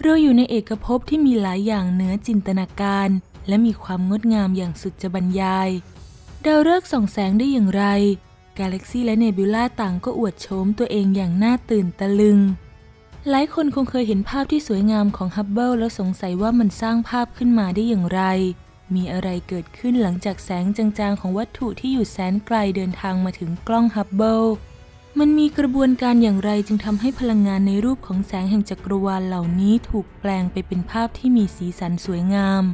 เราอยู่ในเอกภพที่มีหลายอย่างเหนือจินตนาการและมีความงดงามอย่างสุดจะบรรยายดาวฤกษ์ส่องแสงได้อย่างไรกาแล็กซี่และเนบิวลาต่างก็อวดโฉมตัวเองอย่างน่าตื่นตะลึงหลายคนคงเคยเห็นภาพที่สวยงามของฮับเบิลแล้วสงสัยว่ามันสร้างภาพขึ้นมาได้อย่างไรมีอะไรเกิดขึ้นหลังจากแสงจางๆของวัตถุที่อยู่แสนไกลเดินทางมาถึงกล้องฮับเบิลมันมีกระบวนการอย่างไรจึงทำให้พลังงานในรูปของแสงแห่งจักรวาลเหล่านี้ถูกแปลงไปเป็นภาพที่มีสีสันสวยงาม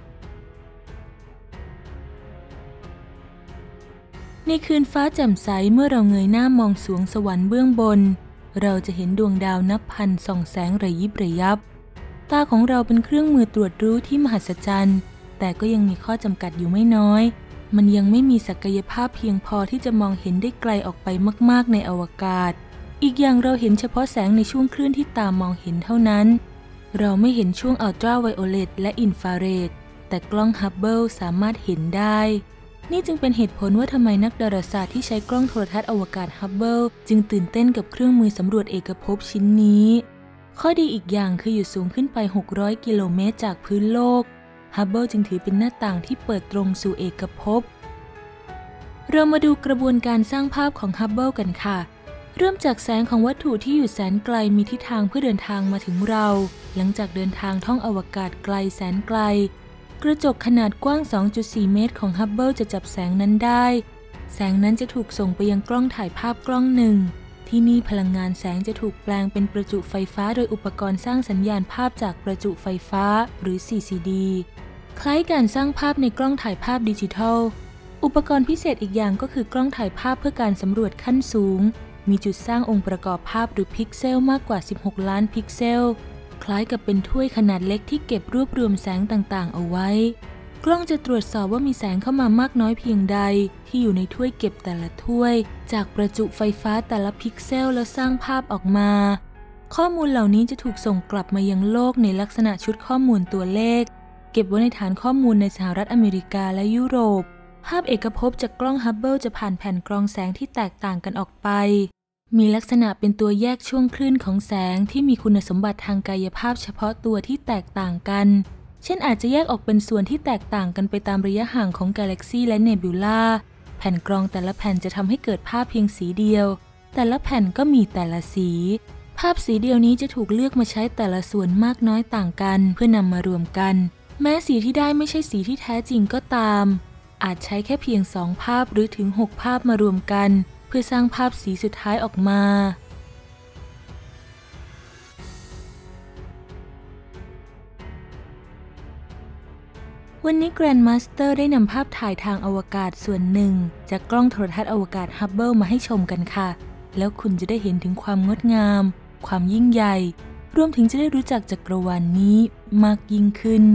ในคืนฟ้าแจ่มใสเมื่อเราเงยหน้ามองสวงสวรรค์เบื้องบนเราจะเห็นดวงดาวนับพันส่องแสงระยิบระยับตาของเราเป็นเครื่องมือตรวจรู้ที่มหัศจรรย์แต่ก็ยังมีข้อจำกัดอยู่ไม่น้อยมันยังไม่มีศักยภาพเพียงพอที่จะมองเห็นได้ไกลออกไปมากๆในอวกาศอีกอย่างเราเห็นเฉพาะแสงในช่วงคลื่นที่ตามองเห็นเท่านั้นเราไม่เห็นช่วงอัลตราไวโอเลตและอินฟราเรดแต่กล้องฮับเบิลสามารถเห็นได้นี่จึงเป็นเหตุผลว่าทำไมนักดาราศาสตร์ที่ใช้กล้องโทรทัศน์อวกาศฮับเบิลจึงตื่นเต้นกับเครื่องมือสำรวจเอกภพชิ้นนี้ข้อดีอีกอย่างคืออยู่สูงขึ้นไป600กิโลเมตรจากพื้นโลกฮับเบิลจึงถือเป็นหน้าต่างที่เปิดตรงสู่เอกภพเรามาดูกระบวนการสร้างภาพของฮับเบิลกันค่ะเริ่มจากแสงของวัตถุที่อยู่แสนไกลมีทิศทางเพื่อเดินทางมาถึงเราหลังจากเดินทางท่องอวกาศไกลแสนไกลกระจกขนาดกว้าง 2.4 เมตรของฮับเบิลจะจับแสงนั้นได้แสงนั้นจะถูกส่งไปยังกล้องถ่ายภาพกล้องหนึ่งที่นี่พลังงานแสงจะถูกแปลงเป็นประจุไฟฟ้าโดยอุปกรณ์สร้างสัญญาณภาพจากประจุไฟฟ้าหรือ CCD คล้ายการสร้างภาพในกล้องถ่ายภาพดิจิทัลอุปกรณ์พิเศษอีกอย่างก็คือกล้องถ่ายภาพเพื่อการสำรวจขั้นสูงมีจุดสร้างองค์ประกอบภาพหรือพิกเซลมากกว่า16ล้านพิกเซลคล้ายกับเป็นถ้วยขนาดเล็กที่เก็บรวบรวมแสงต่างๆเอาไว้กล้องจะตรวจสอบว่ามีแสงเข้ามามากน้อยเพียงใดที่อยู่ในถ้วยเก็บแต่ละถ้วยจากประจุไฟฟ้าแต่ละพิกเซลแล้วสร้างภาพออกมาข้อมูลเหล่านี้จะถูกส่งกลับมายังโลกในลักษณะชุดข้อมูลตัวเลขเก็บไว้ในฐานข้อมูลในสหรัฐอเมริกาและยุโรปภาพเอกภพจากกล้องฮับเบิลจะผ่านแผ่นกรองแสงที่แตกต่างกันออกไปมีลักษณะเป็นตัวแยกช่วงคลื่นของแสงที่มีคุณสมบัติทางกายภาพเฉพาะตัวที่แตกต่างกันเช่นอาจจะแยกออกเป็นส่วนที่แตกต่างกันไปตามระยะห่างของกาแล็กซี่และเนบิวลาแผ่นกรองแต่ละแผ่นจะทำให้เกิดภาพเพียงสีเดียวแต่ละแผ่นก็มีแต่ละสีภาพสีเดียวนี้จะถูกเลือกมาใช้แต่ละส่วนมากน้อยต่างกันเพื่อนำมารวมกันแม้สีที่ได้ไม่ใช่สีที่แท้จริงก็ตามอาจใช้แค่เพียง2ภาพหรือถึง6ภาพมารวมกันเพื่อสร้างภาพสีสุดท้ายออกมาวันนี้แกรนด์มาสเตอร์ได้นำภาพถ่ายทางอวกาศส่วนหนึ่งจากกล้องโทรทัศน์อวกาศฮับเบิลมาให้ชมกันค่ะแล้วคุณจะได้เห็นถึงความงดงามความยิ่งใหญ่รวมถึงจะได้รู้จักจักรวาลนี้มากยิ่งขึ้น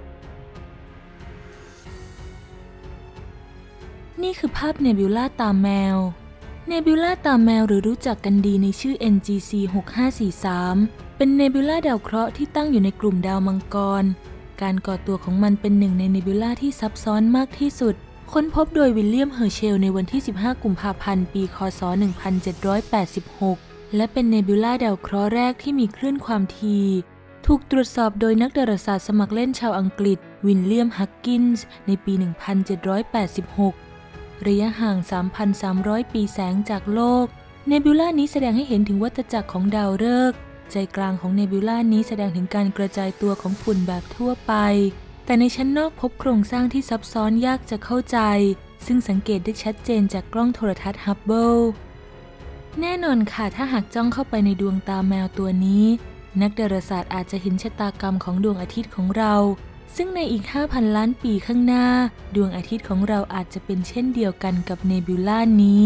นี่คือภาพเนบิวลาตาแมวเนบิวลาตาแมวหรือรู้จักกันดีในชื่อ NGC 6543เป็นเนบิวลาดาวเคราะห์ที่ตั้งอยู่ในกลุ่มดาวมังกรการก่อตัวของมันเป็นหนึ่งในเนบิวลาที่ซับซ้อนมากที่สุดค้นพบโดยวิลเลียมเฮอร์เชลในวันที่15กุมภาพันธ์ปีคศ1786และเป็นเนบิวลาดาวเคราะห์แรกที่มีคลื่นความถี่ถูกตรวจสอบโดยนักดาราศาสตร์สมัครเล่นชาวอังกฤษวิลเลียมฮักกินส์ในปี1786ระยะห่าง 3,300 ปีแสงจากโลกเนบิวลานี้แสดงให้เห็นถึงวัฏจักรของดาวฤกษ์ใจกลางของเนบิวลานี้แสดงถึงการกระจายตัวของฝุ่นแบบทั่วไปแต่ในชั้นนอกพบโครงสร้างที่ซับซ้อนยากจะเข้าใจซึ่งสังเกตได้ชัดเจนจากกล้องโทรทัศน์ฮับเบิลแน่นอนค่ะถ้าหากจ้องเข้าไปในดวงตาแมวตัวนี้นักดาราศาสตร์อาจจะเห็นชะตากรรมของดวงอาทิตย์ของเราซึ่งในอีก 5,000 ล้านปีข้างหน้าดวงอาทิตย์ของเราอาจจะเป็นเช่นเดียวกันกับเนบิวลานี้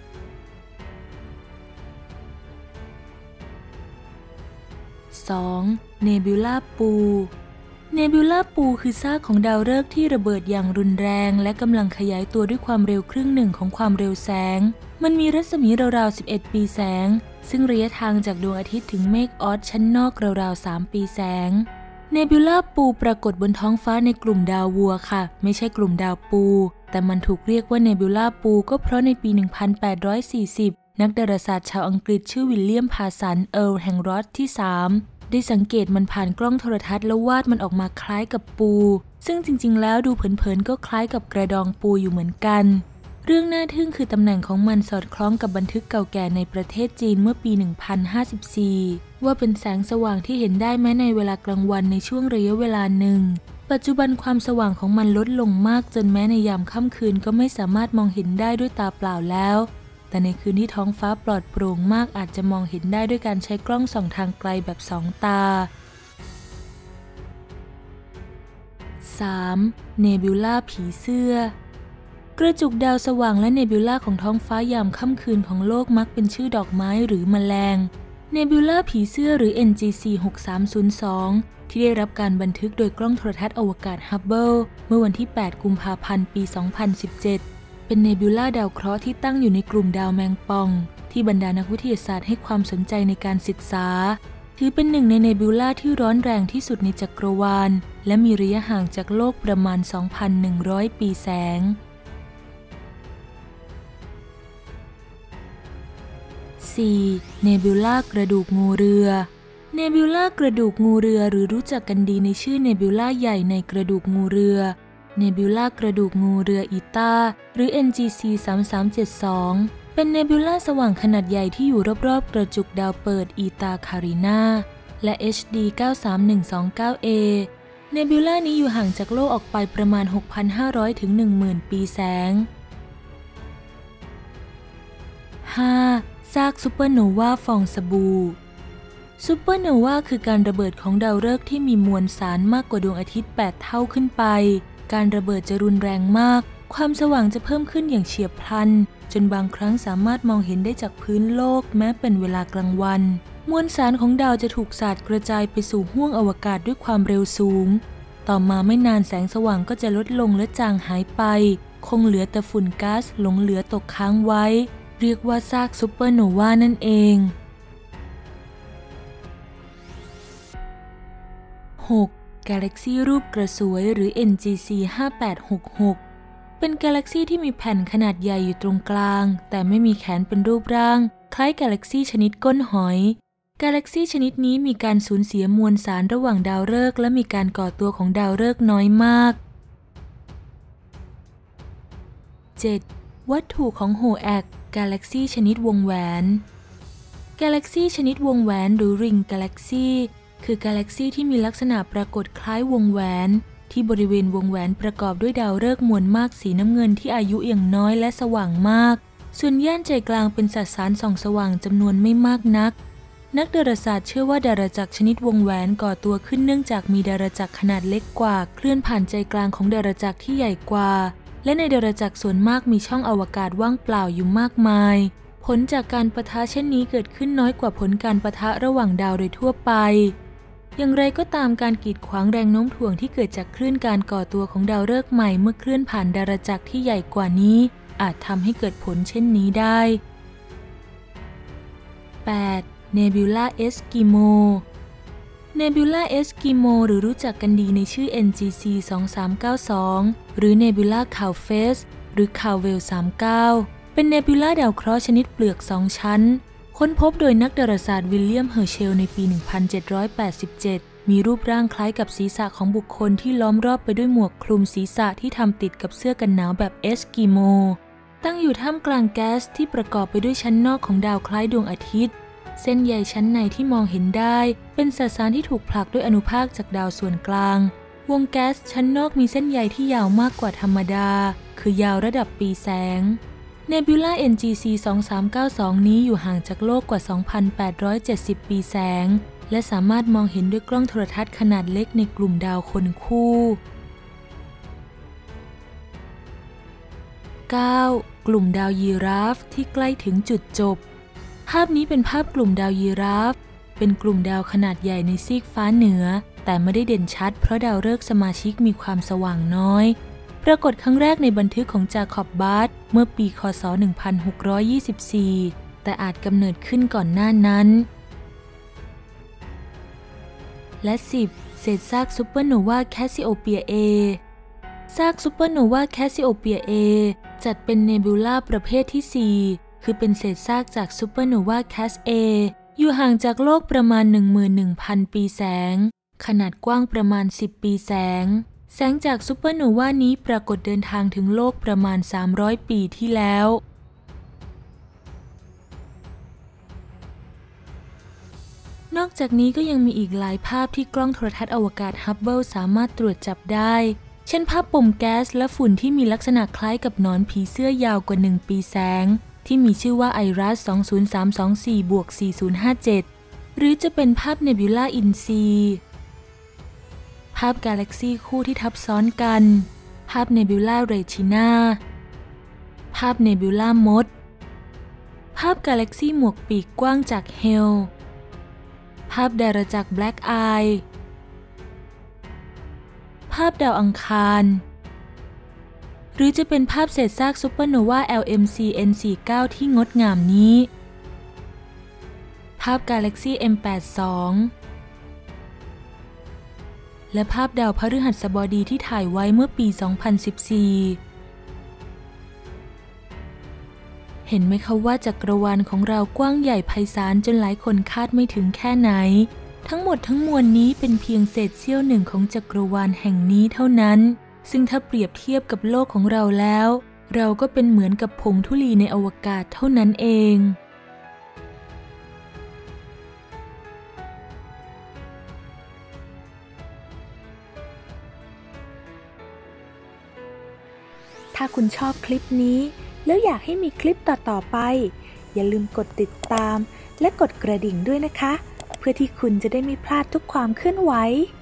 2. เนบิวลาปูเนบิวลาปูคือซากของดาวฤกษ์ที่ระเบิดอย่างรุนแรงและกำลังขยายตัวด้วยความเร็วครึ่งหนึ่งของความเร็วแสงมันมีรัศมีราวๆ11ปีแสงซึ่งระยะทางจากดวงอาทิตย์ถึงเมฆออสชั้นนอกราวๆ3ปีแสงเนบิวลาปูปรากฏบนท้องฟ้าในกลุ่มดาววัวค่ะไม่ใช่กลุ่มดาวปูแต่มันถูกเรียกว่าเนบิวลาปูก็เพราะในปี1840นักดาราศาสตร์ชาวอังกฤษชื่อวิลเลียมพาสันเอิร์ลแห่งรอดที่3 ได้สังเกตมันผ่านกล้องโทรทัศน์แล้ววาดมันออกมาคล้ายกับปูซึ่งจริงๆแล้วดูเผินๆก็คล้ายกับกระดองปูอยู่เหมือนกันเรื่องน่าทึ่งคือตำแหน่งของมันสอดคล้องกับบันทึกเก่าแก่ในประเทศจีนเมื่อปี 1054 ว่าเป็นแสงสว่างที่เห็นได้แม้ในเวลากลางวันในช่วงระยะเวลาหนึ่งปัจจุบันความสว่างของมันลดลงมากจนแม้ในยามค่ำคืนก็ไม่สามารถมองเห็นได้ด้วยตาเปล่าแล้วแต่ในคืนที่ท้องฟ้าปลอดโปร่งมากอาจจะมองเห็นได้ด้วยการใช้กล้องส่องทางไกลแบบ2 ตา 3. เนบิวลาผีเสื้อกระจุกดาวสว่างและเนบิวลาของท้องฟ้ายามค่ำคืนของโลกมักเป็นชื่อดอกไม้หรือแมลงเนบิวลาผีเสื้อหรือ NGC 6302ที่ได้รับการบันทึกโดยกล้องโทรทัศน์อวกาศฮับเบิลเมื่อวันที่ 8 กุมภาพันธ์ ปี 2017 เป็นเนบิวลาดาวเคราะห์ที่ตั้งอยู่ในกลุ่มดาวแมงป่องที่บรรดานักวิทยาศาสตร์ให้ความสนใจในการศึกษาถือเป็นหนึ่งในเนบิวลาที่ร้อนแรงที่สุดในจักรวาลและมีระยะห่างจากโลกประมาณ 2,100 ปีแสง 4. เนบิวลากระดูกงูเรือเนบิวลากระดูกงูเรือหรือรู้จักกันดีในชื่อเนบิวลาใหญ่ในกระดูกงูเรือเนบิวลากระดูกงูเรืออีตาหรือ NGC 3372เป็นเนบิวลาสว่างขนาดใหญ่ที่อยู่รอบๆกระจุกดาวเปิดอีตาคารินาและ HD 93129A เนบิวลานี้อยู่ห่างจากโลกออกไปประมาณ 6,500 ถึง 10,000 ปีแสง 5. ซากซูเปอร์โนวาฟองสบู่ซูเปอร์โนวาคือการระเบิดของดาวฤกษ์ที่มีมวลสารมากกว่าดวงอาทิตย์ 8 เท่าขึ้นไปการระเบิดจะรุนแรงมากความสว่างจะเพิ่มขึ้นอย่างเฉียบพลันจนบางครั้งสามารถมองเห็นได้จากพื้นโลกแม้เป็นเวลากลางวันมวลสารของดาวจะถูกสาดกระจายไปสู่ห้วงอวกาศด้วยความเร็วสูงต่อมาไม่นานแสงสว่างก็จะลดลงและจางหายไปคงเหลือแต่ฝุ่นก๊าซหลงเหลือตกค้างไว้เรียกว่าซากซูเปอร์โนวานั่นเอง 6. กาแล็กซีรูปกระสวยหรือ NGC 5866เป็นกาแล็กซีที่มีแผ่นขนาดใหญ่อยู่ตรงกลางแต่ไม่มีแขนเป็นรูปร่างคล้ายกาแล็กซีชนิดก้นหอยกาแล็กซีชนิดนี้มีการสูญเสียมวลสารระหว่างดาวฤกษ์และมีการก่อตัวของดาวฤกษ์น้อยมาก 7. วัตถุของโฮแอกกาแล็กซีชนิดวงแหวนกาแล็กซีชนิดวงแหวนหรือริงกาแล็กซีคือกาแล็กซีที่มีลักษณะปรากฏคล้ายวงแหวนที่บริเวณวงแหวนประกอบด้วยดาวฤกษ์มวลมากสีน้ำเงินที่อายุอย่างน้อยและสว่างมากส่วนย่านใจกลางเป็นสสารส่องสว่างจำนวนไม่มากนักนักดาราศาสตร์เชื่อว่าดาราจักรชนิดวงแหวนก่อตัวขึ้นเนื่องจากมีดาราจักรขนาดเล็กกว่าเคลื่อนผ่านใจกลางของดาราจักรที่ใหญ่กว่าและในดาราจักรส่วนมากมีช่องอวกาศว่างเปล่าอยู่มากมายผลจากการปะทะเช่นนี้เกิดขึ้นน้อยกว่าผลการปะทะระหว่างดาวโดยทั่วไปอย่างไรก็ตามการกีดขวางแรงโน้มถ่วงที่เกิดจากคลื่นการก่อตัวของดาวฤกษ์ใหม่เมื่อเคลื่อนผ่านดาราจักรที่ใหญ่กว่านี้อาจทำให้เกิดผลเช่นนี้ได้ 8. เนบิวลาเอสกิโมเนบิวลาเอสกิโมหรือรู้จักกันดีในชื่อ NGC 2392หรือเนบิวลาคาวเฟสหรือคาวเวล39เป็นเนบิวลาดาวเคราะห์ชนิดเปลือก2ชั้นค้นพบโดยนักดาราศาสตร์วิลเลียมเฮอร์เชลในปี 1787 มีรูปร่างคล้ายกับศีรษะของบุคคลที่ล้อมรอบไปด้วยหมวกคลุมศีรษะที่ทำติดกับเสื้อกันหนาวแบบเอสกิโมตั้งอยู่ท่ามกลางแก๊สที่ประกอบไปด้วยชั้นนอกของดาวคล้ายดวงอาทิตย์เส้นใยชั้นในที่มองเห็นได้เป็นสสารที่ถูกผลักด้วยอนุภาคจากดาวส่วนกลางวงแก๊สชั้นนอกมีเส้นใยที่ยาวมากกว่าธรรมดาคือยาวระดับปีแสงเนบิวลา NGC 2392นี้อยู่ห่างจากโลกกว่า 2,870 ปีแสงและสามารถมองเห็นด้วยกล้องโทรทัศน์ขนาดเล็กในกลุ่มดาวคนคู่ 9. กลุ่มดาวยีราฟที่ใกล้ถึงจุดจบภาพนี้เป็นภาพกลุ่มดาวยีราฟเป็นกลุ่มดาวขนาดใหญ่ในซีกฟ้าเหนือแต่ไม่ได้เด่นชัดเพราะดาวฤกษ์สมาชิกมีความสว่างน้อยปรากฏครั้งแรกในบันทึกของจาคอบบาร์ตเมื่อปีคศ 1624 แต่อาจกำเนิดขึ้นก่อนหน้านั้นและ 10. เศษซากซูเปอร์โนวาแคสซิโอเปีย A ซากซูเปอร์โนวาแคสซิโอเปีย A จัดเป็นเนบิวลาประเภทที่ 4 คือเป็นเศษซากจากซูเปอร์โนวาแคส A อยู่ห่างจากโลกประมาณ 11,000 ปีแสงขนาดกว้างประมาณ10 ปีแสงจากซูเปอร์โนวานี้ปรากฏเดินทางถึงโลกประมาณ300 ปีที่แล้วนอกจากนี้ก็ยังมีอีกหลายภาพที่กล้องโทรทัศน์อวกาศฮับเบิลสามารถตรวจจับได้เช่นภาพปมแก๊สและฝุ่นที่มีลักษณะคล้ายกับหนอนผีเสื้อยาวกว่า1 ปีแสงที่มีชื่อว่า IRAS 20324-4057 หรือจะเป็นภาพเนบิวลาอินซีภาพกาแล็กซีคู่ที่ทับซ้อนกันภาพเนบิวลาเรทินาภาพเนบิวลามดภาพกาแล็กซีหมวกปีกกว้างจากเฮลภาพดาราจักรแบล็กไอภาพดาวอังคารหรือจะเป็นภาพเศษซากซูเปอร์โนวา LMC N49 ที่งดงามนี้ภาพกาแล็กซี M82 และภาพดาวพฤหัสบดีที่ถ่ายไว้เมื่อปี 2014 เห็นไหมคะว่าจักรวาลของเรากว้างใหญ่ไพศาลจนหลายคนคาดไม่ถึงแค่ไหนทั้งหมดทั้งมวลนี้เป็นเพียงเศษเสี้ยวหนึ่งของจักรวาลแห่งนี้เท่านั้นซึ่งถ้าเปรียบเทียบกับโลกของเราแล้วเราก็เป็นเหมือนกับผงธุลีในอวกาศเท่านั้นเองถ้าคุณชอบคลิปนี้แล้วอยากให้มีคลิปต่อๆไปอย่าลืมกดติดตามและกดกระดิ่งด้วยนะคะเพื่อที่คุณจะได้ไม่พลาดทุกความเคลื่อนไหว